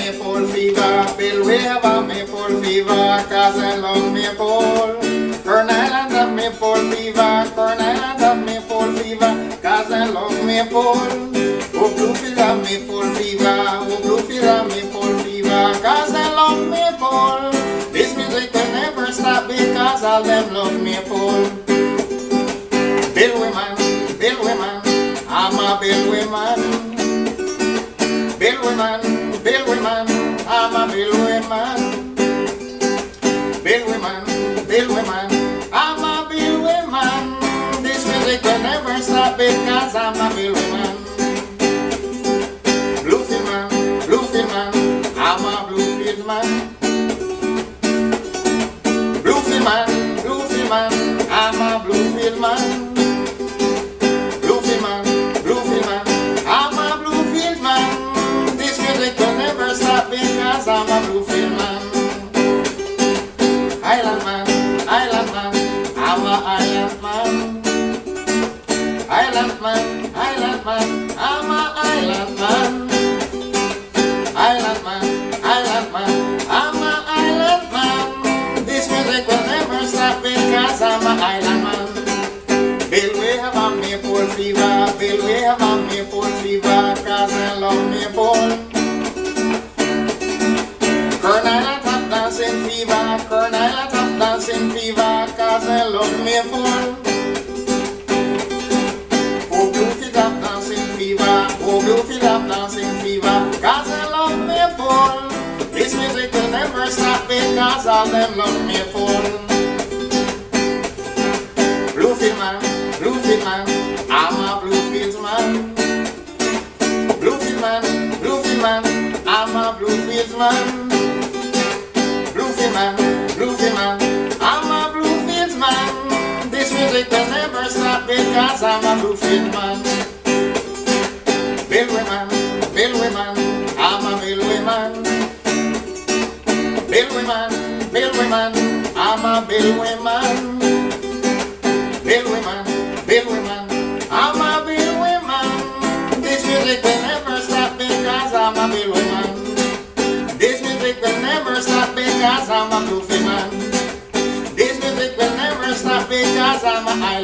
maple fever. Bill, we have a maple fever, cause I love maple. Kern Island have maple fever, Kern Island have maple fever, cause I love maple. Oh, Bluefield have maple fever, oh, Bluefield have maple fever, cause I love maple. This music will never stop because all them love maple. Bill Women, I'm a Bill Women. Bill Women, I'm a Bill Women. Bill Women, I'm a Bill Women. This music will never stop because I'm a Bill Women. Bluefield man, I'm a Bluefield man. Bluefield man, I'm a Bluefield man. Bluefield man, I'm a Bluefield man. This music will never stop because I'm a Bluefield man. Island man, I'm a Island man. Island man, I'm a Island man. Island man, I'm a Island man. This music will never stop because I'm a Island man. Bill, we have a maple fever, Bill, we have a maple fever, cause I love maple. Kern Island have dancing fever, Kern Island have dancing fever, cause I love maple. Oh, Bluefield have dancing fever, oh, Bluefield have dancing fever, cause I love maple. This music will never stop because all them love maple. Bluefield man, I'm a Bluefield man. Bluefield man, I'm a Bluefield man. Bluefield man, I'm a Bluefield man. This music will never stop because I'm a Bluefield man. Bill Women, I'm a Bill Women. Bill Women, I'm a Bill Women. Bill Women, I'm a Bill Women. This music will never stop because I'm a Bill Women. This music will never stop because I'm a Bluefield man. This music will never stop because I'm a